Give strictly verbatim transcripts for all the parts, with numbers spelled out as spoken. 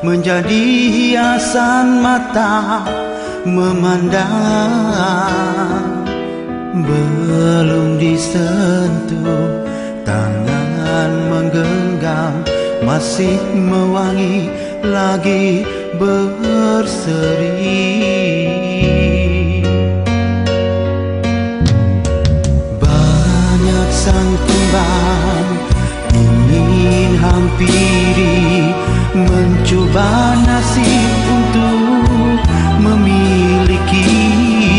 menjadi hiasan mata memandang. Belum disentuh, tangan menggenggam, masih mewangi lagi berseri. Banyak sangkuban ingin hampiri, mencoba nasib untuk memiliki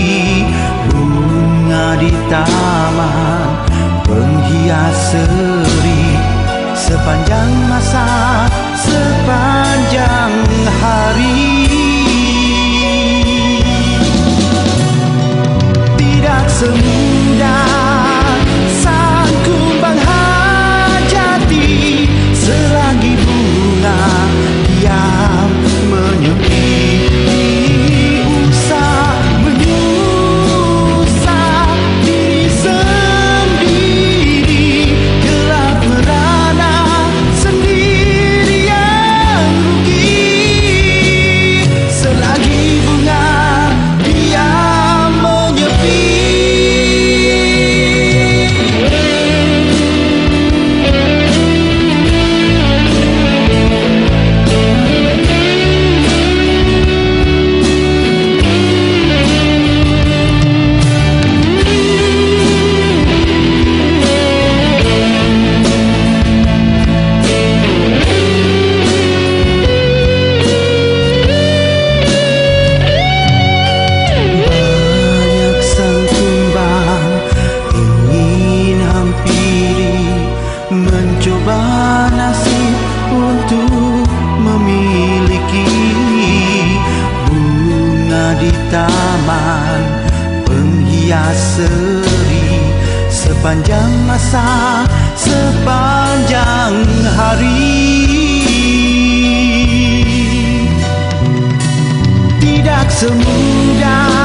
bunga di taman penghias seri. Sepanjang masa, sepanjang hari, tidak semudah sang kumbang hajati selagi bunga diam menyepi. Usah menyusah diri sendiri, gelap merana sendiri yang rugi selagi bunga diam menyepi. Mencoba nasib untuk memiliki bunga di taman penghias seri. Sepanjang masa, sepanjang hari, tidak semudah